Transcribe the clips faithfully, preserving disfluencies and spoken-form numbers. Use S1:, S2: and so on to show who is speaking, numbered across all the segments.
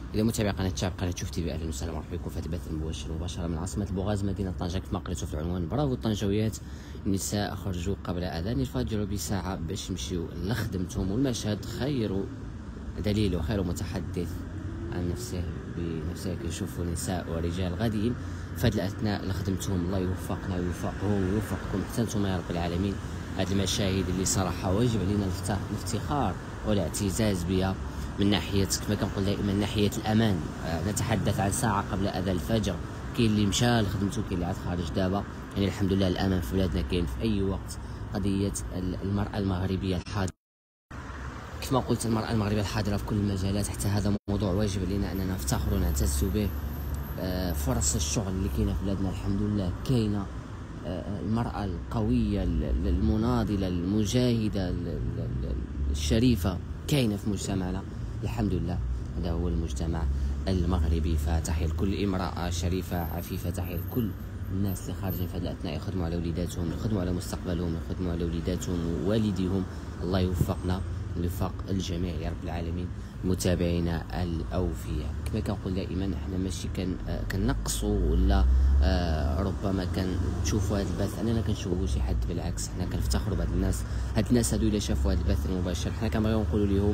S1: إذا متابع قناة شاب قناة شوف تي في، أهلا وسهلا ومرحبا بكم في هذا البث المباشر مباشرة من عاصمة البوغاز مدينة طنجة. كما قريتوا في العنوان، برافو الطنجاويات، النساء خرجوا قبل أذان الفجر بساعة باش يمشيو لخدمتهم، والمشهد خير دليل وخير متحدث عن نفسه بنفسه. كيشوفوا نساء ورجال غاديين في هذه الأثناء لخدمتهم. الله يوفقنا ويوفقهم ويوفقكم حتى نتوما يا رب العالمين. هذه المشاهد اللي صراحة واجب علينا الافتخار والاعتزاز بها من ناحية، كما كنقول دائما، ناحية الأمان. آه نتحدث عن ساعة قبل أذان الفجر، كاين اللي مشى لخدمته، كاين اللي عاد خارج دابا. يعني الحمد لله الأمان في بلادنا كاين في أي وقت. قضية المرأة المغربية الحاضرة، كما قلت، المرأة المغربية الحاضرة في كل المجالات، حتى هذا موضوع واجب علينا أننا نفتخر ونعتز به. آه فرص الشغل اللي كاينة في بلادنا الحمد لله كاينة. آه المرأة القوية المناضلة المجاهدة الشريفة كاينة في مجتمعنا الحمد لله. هذا هو المجتمع المغربي. فتحية لكل امرأة شريفة عفيفة، تحية لكل الناس اللي خارجين في هذه الأثناء يخدموا على وليداتهم، يخدموا على مستقبلهم، يخدموا على وليداتهم ووالديهم. الله يوفقنا ويوفق الجميع يا رب العالمين. متابعينا الأوفياء، كما كنقول دائما، احنا ماشي كان كنقصوا ولا آه ربما كان تشوفوا هذا البث اننا كنشوفوا شي حد، بالعكس احنا كنفتخروا بهاد الناس. هاد الناس هادو الا شافوا هذا البث المباشر، حنا كنبغيو نقولوا لهم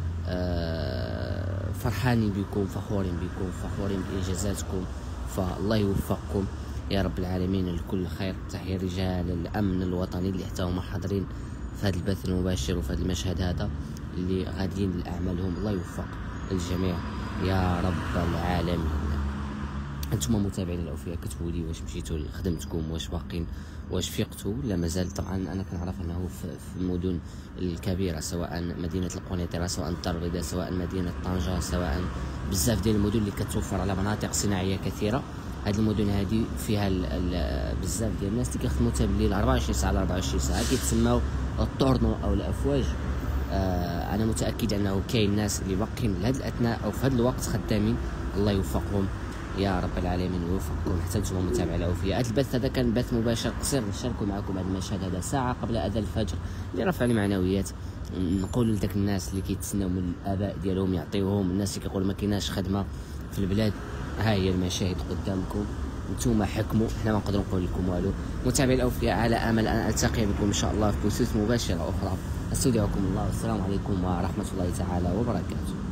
S1: آه فرحانين بكم، فخورين بكم، فخورين بانجازاتكم. فالله يوفقكم يا رب العالمين لكل خير. تحية رجال الامن الوطني اللي حتى هما حاضرين في هذا البث المباشر وفي هذا المشهد هذا، اللي غاديين لاعمالهم. الله يوفق الجميع يا رب العالمين. انتم متابعين الاوفياء، كتبوا لي واش مشيتوا لخدمتكم، واش باقين، واش فيقتوا لا مازال. طبعا انا كنعرف انه في المدن الكبيره، سواء مدينه القنيطره، سواء الدار البيضاء، سواء مدينه طنجه، سواء بزاف ديال المدن اللي كتوفر على مناطق صناعيه كثيره. هذه المدن هذه فيها ال ال بزاف ديال الناس اللي كيخدموا حتى بالليل أربعة وعشرين ساعه على أربعة وعشرين ساعه، كيتسموا الطورنو او الافواج. آه انا متاكد انه كاين ناس اللي باقيين لهذه الاثناء او في هذا الوقت خدامين. الله يوفقهم يا رب العالمين ويوفقكم حتى نتوما متابعين الاوفياء. هذا البث هذا كان بث مباشر قصير نشاركوا معكم هذا المشهد هذا ساعه قبل اذان الفجر لرفع المعنويات. نقول لذاك الناس اللي كيتسناو من الاباء ديالهم يعطيوهم، الناس اللي كيقولوا ما كايناش خدمه في البلاد، ها هي المشاهد قدامكم، نتوما حكموا، حنا ما نقدروا نقول لكم والو. متابعي الاوفياء، على امل ان التقي بكم ان شاء الله في بثوث مباشره اخرى. استودعكم الله والسلام عليكم ورحمه الله تعالى وبركاته.